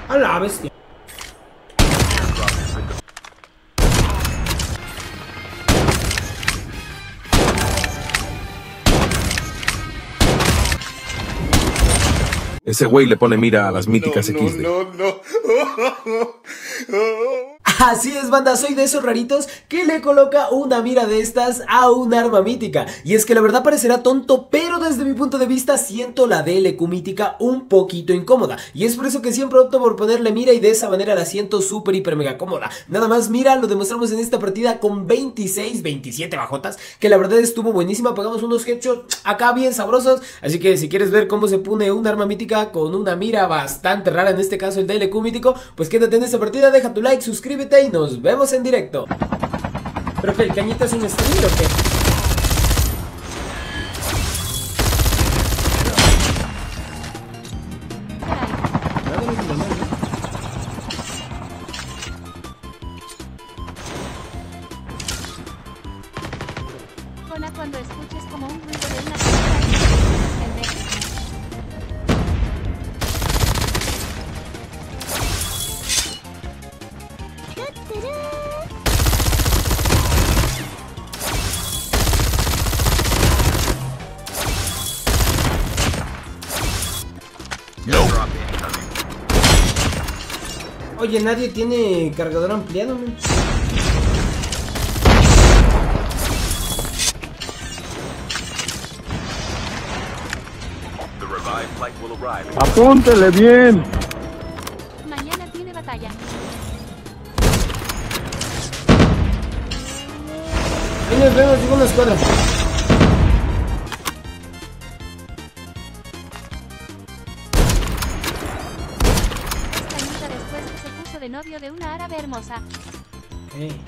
A la bestia. Ese güey le pone mira a las míticas XD. Así es, banda, soy de esos raritos que le coloca una mira de estas a un arma mítica. Y es que la verdad parecerá tonto, pero desde mi punto de vista siento la DLQ mítica un poquito incómoda. Y es por eso que siempre opto por ponerle mira y de esa manera la siento súper hiper mega cómoda. Nada más mira, lo demostramos en esta partida con 26, 27 bajotas, que la verdad estuvo buenísima. Pegamos unos headshots acá bien sabrosos. Así que si quieres ver cómo se pone un arma mítica con una mira bastante rara, en este caso el DLQ mítico, pues quédate en esta partida, deja tu like, suscríbete y nos vemos en directo. ¿Pero que el cañita es un streamer o qué? Hola, cuando escuches como un ruido de una Oye, nadie tiene cargador ampliado, man. Apúntele bien. Mañana tiene batalla. Ahí nos vemos, digo una escuadra. Cañita después que se puso de novio de una árabe hermosa. Okay.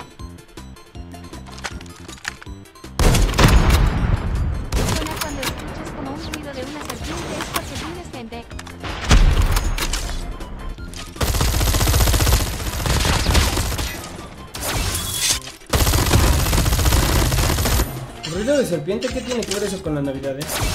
Hola, cuando escuches como un ruido de una serpiente es porque tienes gente. ¿Ruido de serpiente? ¿Qué tiene que ver eso con la Navidad,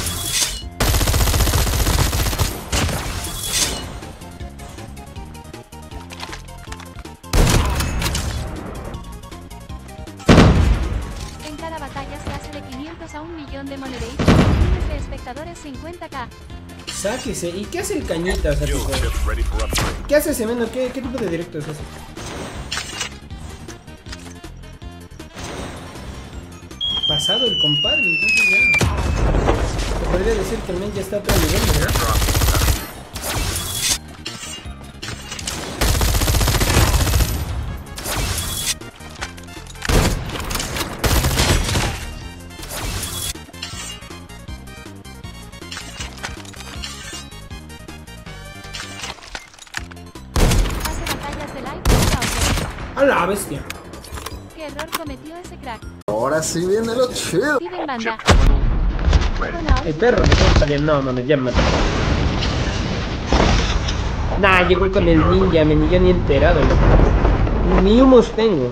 En cada batalla se hace de 500 a 1.000.000 de monedeitos y miles de espectadores 50k. Sáquese. ¿Y qué hace el cañita? O sea, tipo, ¿qué hace ese menos? ¿Qué tipo de directo es ese? Pasado el compadre, entonces ya. Se podría decir que el men ya está a otro nivel, ¿verdad? Hace batallas de like. ¡A la bestia! ¿Qué error cometió ese crack? Ahora sí viene lo chido. Vive en banda. El perro me está saliendo. No, mames, ya me mató. Nah, llegó con el ninja, me ni yo ni enterado. Ni humos tengo.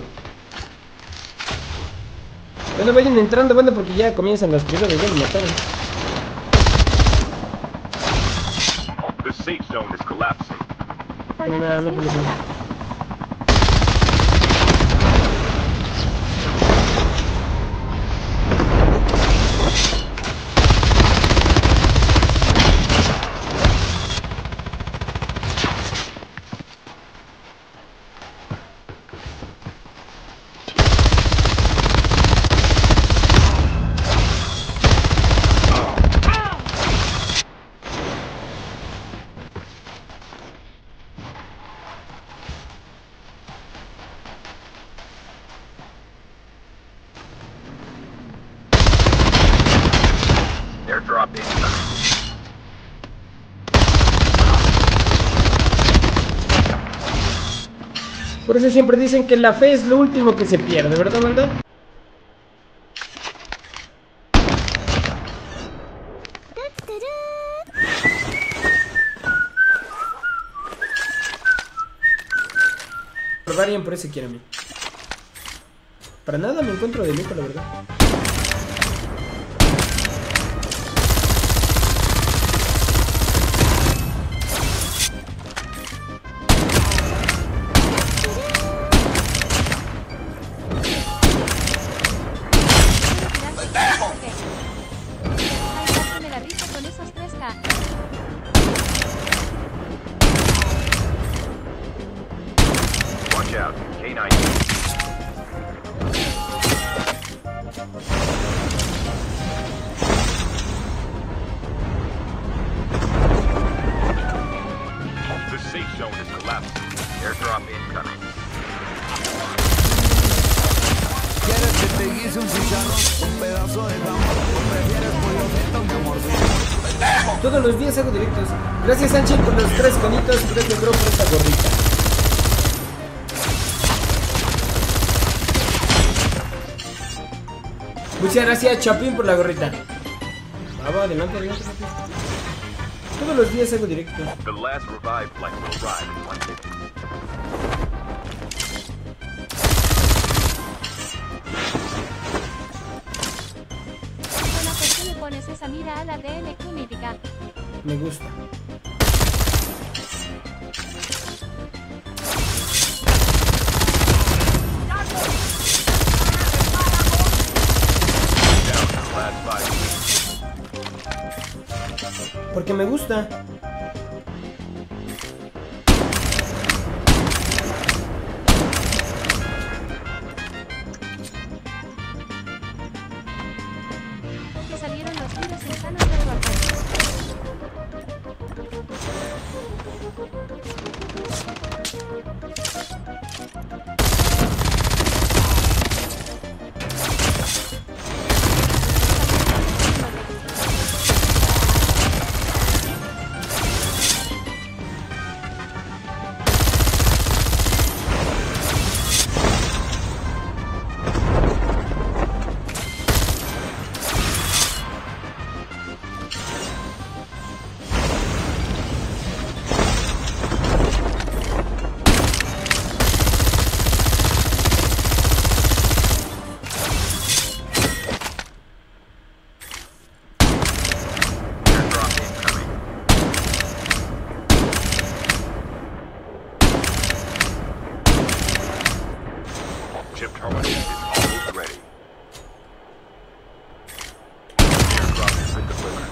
Bueno, vayan entrando, banda, porque ya comienzan las tiros, ya me mataron. No, no, no. Por eso siempre dicen que la fe es lo último que se pierde, ¿verdad, banda? Barbarian por ese quiere a mí. Para nada me encuentro de lujo, la verdad. out. K9. The safe zone is collapsing. Airdrop incoming. ¿Quieres que te guise un chicharrón? Un pedazo de jamón. ¿O prefieres pollo frito, mi amorcito? Todos los días hago directos. Gracias, Ángel, por los 3 conitos. Gracias, bro, por esta gorrita. Muchas gracias, Chapín, por la gorrita. Va, adelante, adelante. Todos los días hago directos. The last revive flight will arrive in 1 minute. Bueno, ¿por qué le pones esa mira a la DLQ mítica? Me gusta. Down to the last 5 Porque me gusta. Que salieron los tiros insanos del golpe. airdrop incoming. Chip terminal is almost ready. Airdrop has been delivered.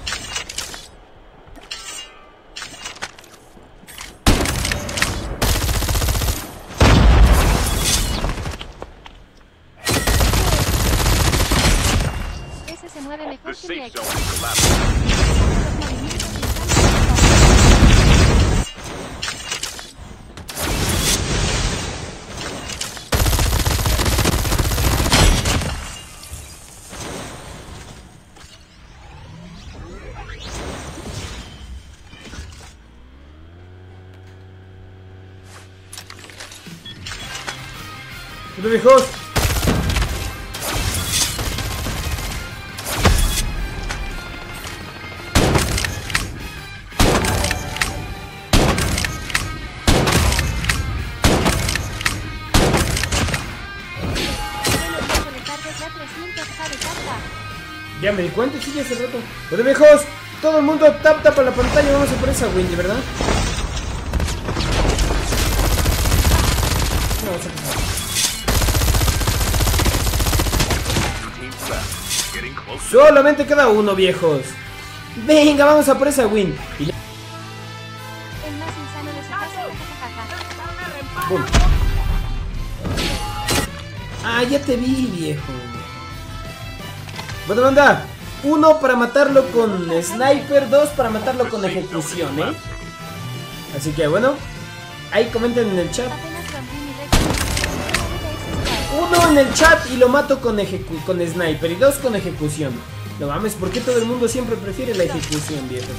Ese se mueve The mejor que mi safe ex. zone is collapsing. Los movimientos insanos. Pero viejos. Bueno, viejo, le cargas ya 300 K de carga. Ya me di cuenta, sí, ya hace rato. Bueno, viejos, todo el mundo tap a la pantalla. Vamos a por esa Windy, ¿verdad? No, vamos a pasar. Two teams left. Getting close. Solamente queda uno, viejos. Venga, vamos a por esa win. Y ya. El más insano de su casa. Jajaja. Boom. Ah, ya te vi, viejo. Bueno, banda. 1 para matarlo con sniper, 2 para matarlo con ejecución, ¿eh? Así que bueno, ahí comenten en el chat. Apenas rompí mi récord. 1 en el chat y lo mato con sniper y 2 con ejecución. No mames, ¿por qué todo el mundo siempre prefiere la ejecución, viejos,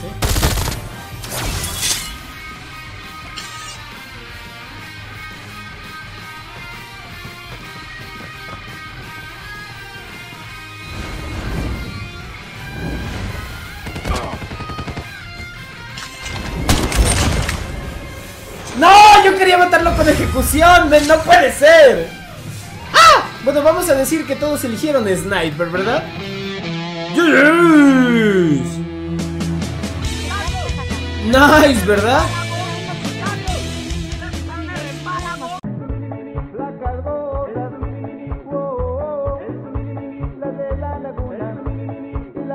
¡No! Yo quería matarlo con ejecución, men, no puede ser. ¡Ah! Bueno, vamos a decir que todos eligieron sniper, ¿verdad? ¡Yes! Nice, ¿verdad?